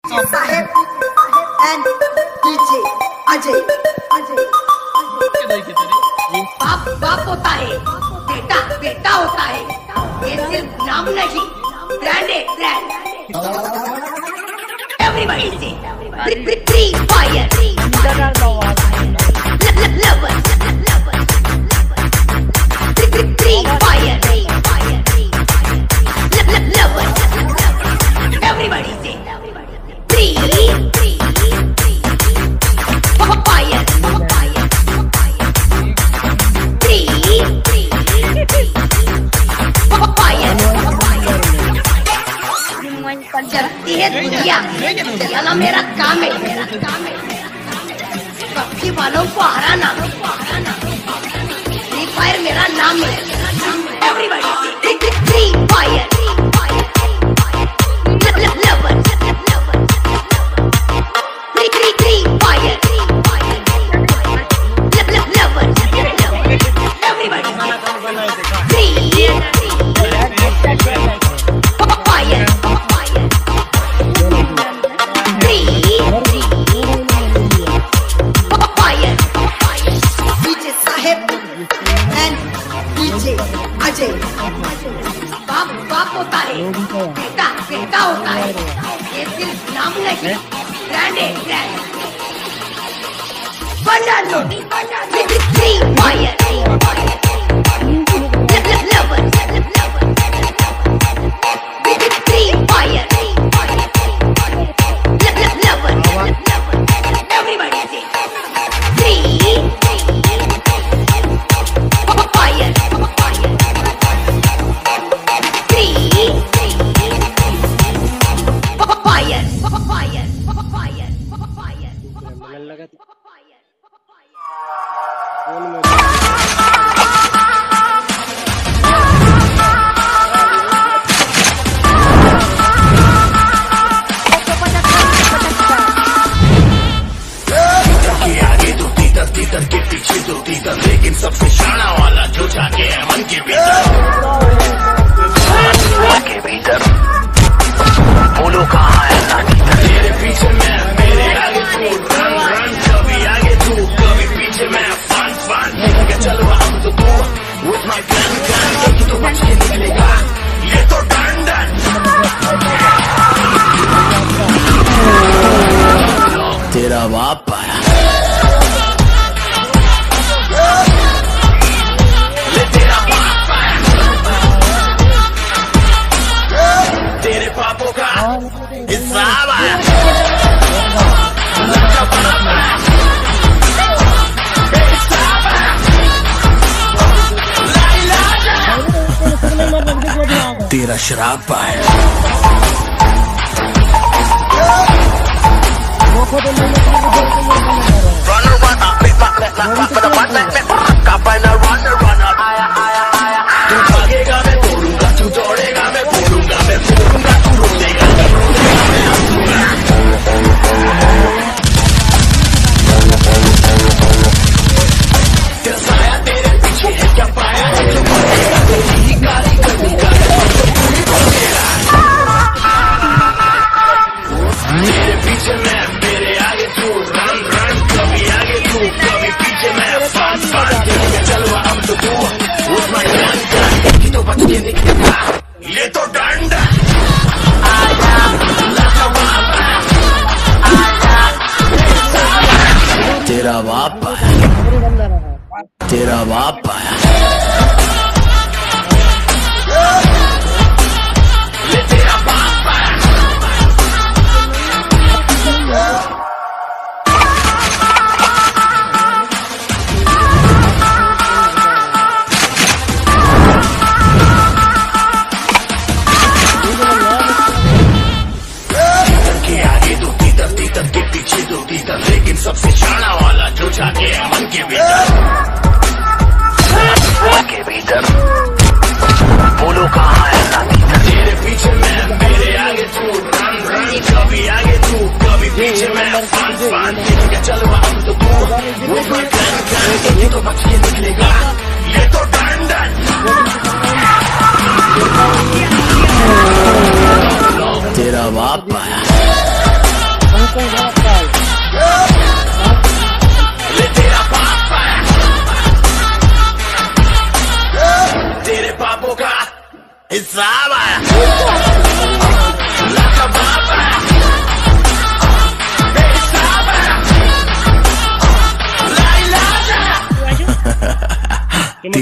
Saheb and DJ Ajay बाप बाप होता है, बेटा बेटा होता है। ये सिर्फ नाम नहीं, ब्रांड है ब्रांड। एवरीबॉडी से free fire lovers free fire lovers. Everybody से फ्री फायर चलती है दुनिया, चलाना मेरा काम है, मेरा काम है। पक्षी वालों को हराना, फ्री फायर मेरा नाम है। Everybody free fire lovers free fire lovers. Everybody Ajay बाप बाप होता है, बेटा बेटा होता है। ये सिर्फ नाम नहीं, ब्रांड है ब्रांड। बना लो free fire lovers free fire lovers. Everybody से फ्री के पीछे दो तीतर, लेकिन सबसे शाना वाला जो जाके है मन के भीतर बोलो कहाँ है नानी। तेरे पीछे मैं, मेरे आगे तू, रन रन कभी आगे तू कभी पीछे मैं। फन फन चलो अब तो तू with my plan plan, तो बच के निकलेगा ये तो डन डन। तेरा बाप पाया तेरा शराब पाए। तू भागेगा मैं तोड़ूंगा, तू दौड़ेगा मैं बोलूंगा, मैं बोलूंगा तू रोएगा। तेरा साया तेरे पीछे है, क्या पाया है जो भागेगा तेरी ही गाली करनी का। तेरे पीछे मैं, मेरे आगे तू, रन रन कभी आगे तू कभी पीछे मैं। फन फन चलो अब तो तू with my plan plan, तो बच के निकलेगा ये तो डन डन। तेरा बाप पाया, तेरा बाप पाया। के पीछे दो तीतर, लेकिन सबसे शाना वाला जो जाके है मन के भीतर बोलो कहाँ है नानी। तेरे पीछे मैं, मेरे आगे तू, रन रन कभी आगे तू कभी पीछे मैं। फन फन चलो अब तो तू with my plan plan, तो बच के निकलेगा ये तो डन डन। तेरा बाप पाया।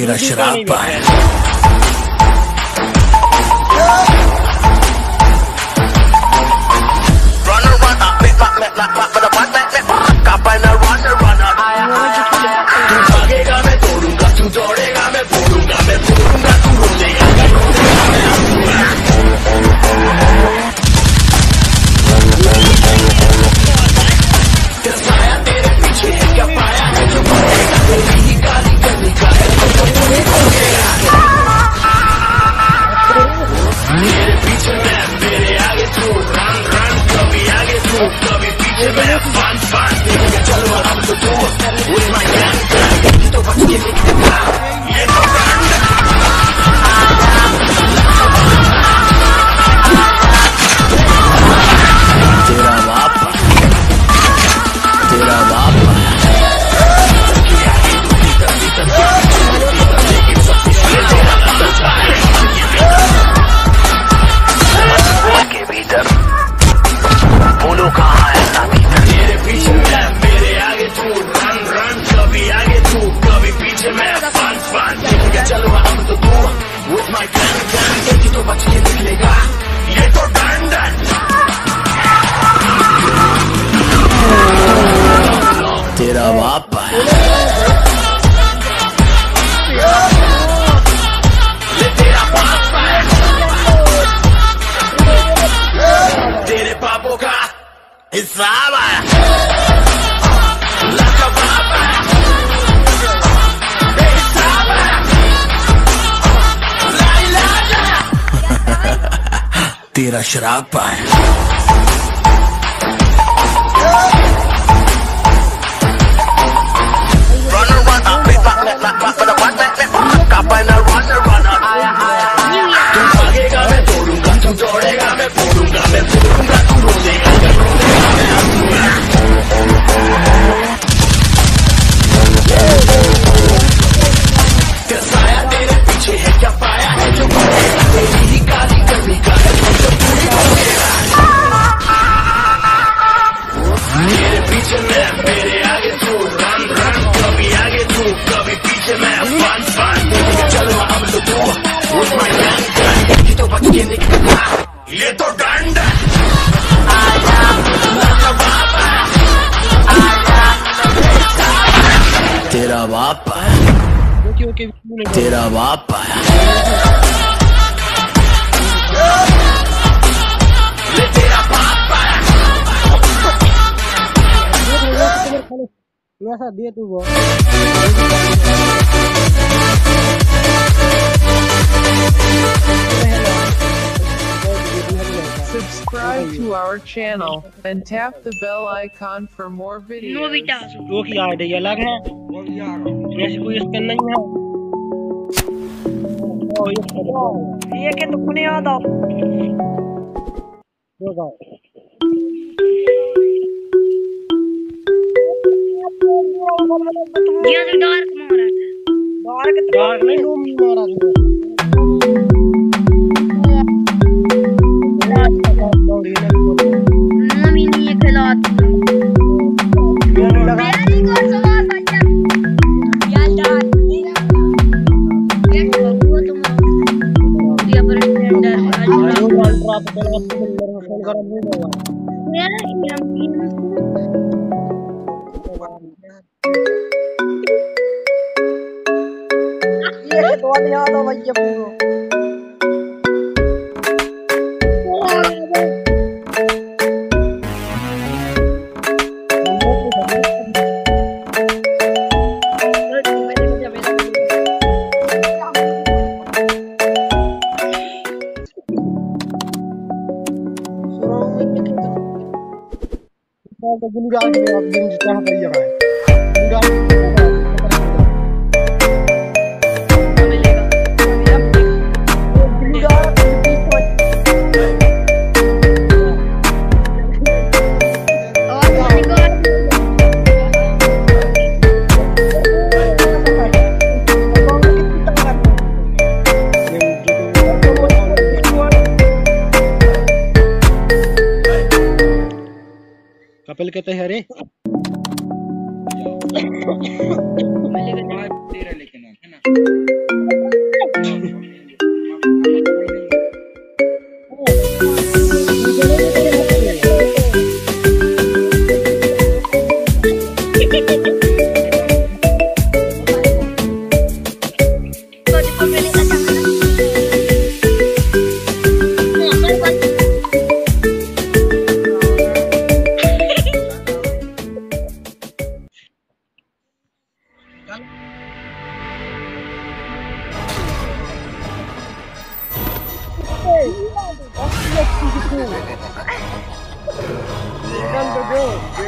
तेरा शराब पाया तेरा बाप है तेरे पापों का हिसाब है लका बाप है बेहिसाब है ला इलाज है तेरा शराब पाए ये तो डंड तेरा बाप आया तेरा बाप आया तेरा बाप आया ऐसा दे तू वो Subscribe to our channel and tap the bell icon for more videos. जो की आईडी अलग है जैसे कोई इसका नहीं है ये के तो कुने याद आओ ये तो डार्क मारा था डार्क नहीं रूम मारा था मम्मी ने ये खिलाती मेरी को सवाल बच्चा यार डार्क ये वो तुम ये प्रेसिडेंट ये के तो याद आओ भैया पूरो तो गुलजार के आप दिन चाह कर ये रहा है कपिल कहते हैं अरे लेकिन है ना bro.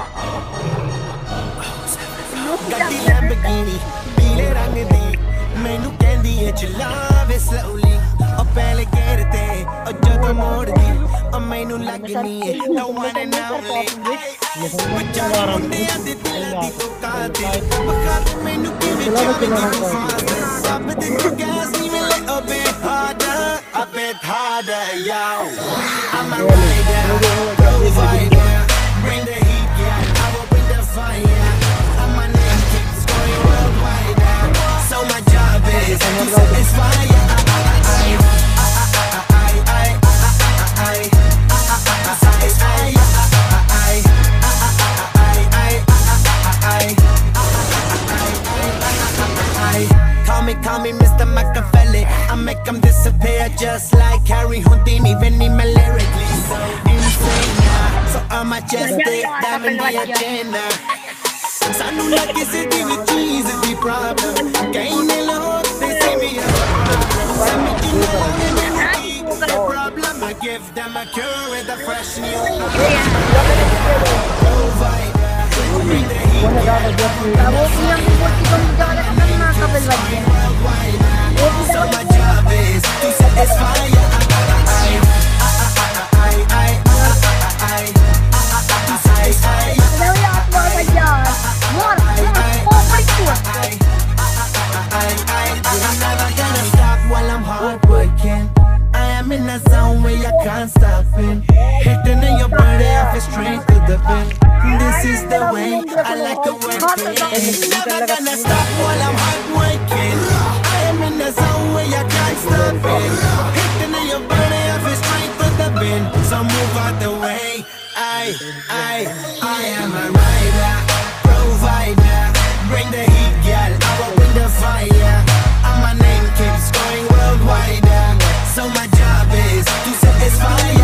ਗੱਡੀ ਲੈਂਬਰਗਿਨੀ ਪੀਲੇ ਰੰਗ ਦੀ ਮੈਨੂੰ ਕਹਿੰਦੀ ਏ ਚਲਾਵੇ slowly ਉਹ ਪਹਿਲੇ ਗੇਰ ਤੇ ਉਹ ਜਦੋਂ ਮੋੜਦੀ ਉਹ ਮੈਨੂੰ ਲੱਗਨੀ ਏ no one and only ਬੱਚਾ ਮੁੰਡਿਆਂ ਦੇ ਦਿਲਾਂ ਦੀ ਤੂੰ ਕਾਤਿਲ ਵਖਾ ਦੇ ਮੈਨੂੰ ਕਿਵੇਂ ਚਾਹਵੇਂ ਤੂੰ ਫਾਸਟ ਸਭ ਦੇ ਤੂੰ ਗੈਸ ਨਹੀਂ ਮਿਲੇ a bit harder yo I'm a rider provider bring the heat yeah I will bring the fire and my name keeps going worldwide so my job is to satisfy Call me Mr. Machiavelli I make them disappear just like Harry Houdini Vinny me lyrically so insane so I'm majestic diamond the agenda Sanu like is it the cheese is the problem Gain a lot they say me a the problem I give them a cure with a fresh new bring the heat so my job is to satisfy you. I'm never gonna stop while I'm hard working. I am in a zone where I can't stop it. Hitting in your body, I feel straight to the pin. This is the way I like to work it. Never gonna stop while I'm hard working. I am in the zone where I can't stop it. Hitting in your body, I feel straight to the pin. So move out the way. I am a rider, provider. Bring the heat, girl. I will bring the fire. And my name keeps going worldwide. So my job is to satisfy you.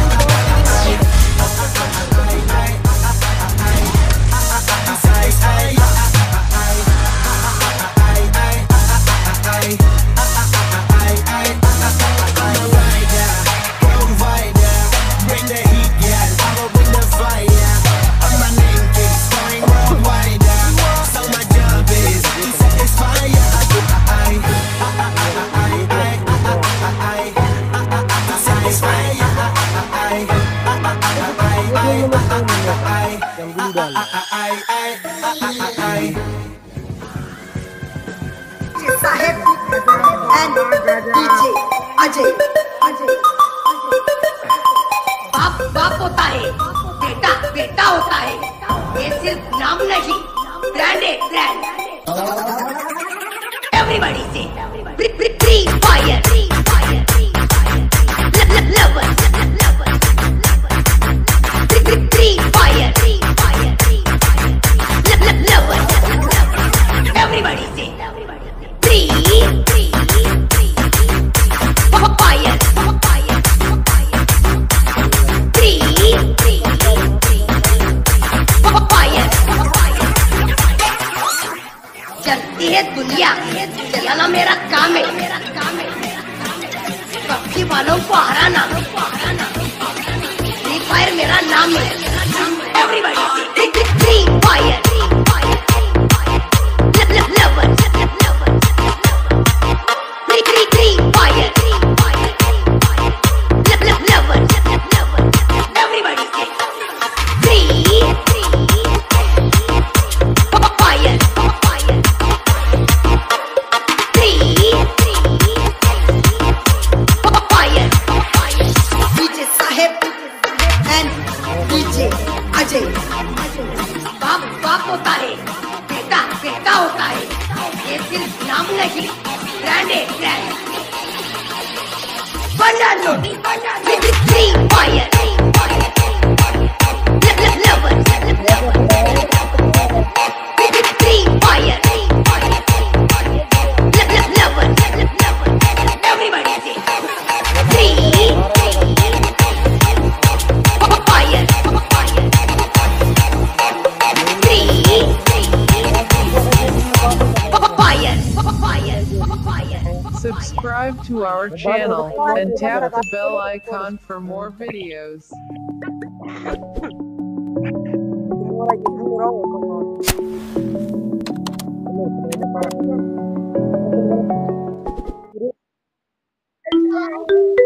Saheb and DJ Ajay. बाप होता है बेटा होता है ये सिर्फ नाम नहीं ब्रांड है ब्रांड एवरीबॉडी से free fire lover free fire lover everybody से फ्री फायर चलती है दुनिया चलाना मेरा काम है पक्षी वालों को हराना फ्री फायर मेरा नाम है everybody free fire lover free fire lover everybody से फ्री बाप होता है बेटा होता है ये सिर्फ नाम नहीं ब्रांड है ब्रांड बनानो free fire lover free fire lover everybody से free Subscribe to our channel and tap the bell icon for more videos. भाई पूरा हो Thank you.